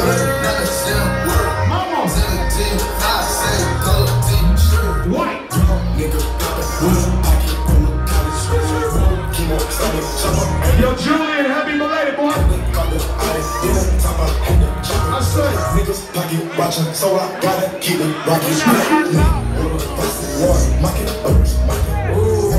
Yo, Julian, happy belated, boy. I say, niggas pocket watching, so I gotta keep it rocking.